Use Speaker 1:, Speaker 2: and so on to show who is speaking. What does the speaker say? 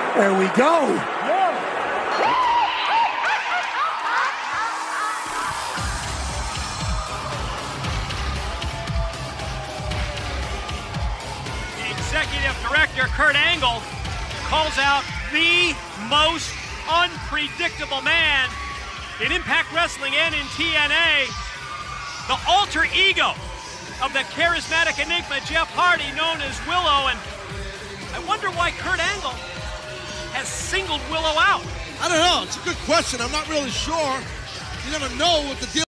Speaker 1: There we go.
Speaker 2: Executive Director Kurt Angle calls out the most unpredictable man in Impact Wrestling and in TNA, the alter ego of the charismatic enigma Jeff Hardy, known as Willow. And I wonder why Kurt Angle has singled Willow out.
Speaker 3: I don't know. It's a good question. I'm not really sure. You never know what the deal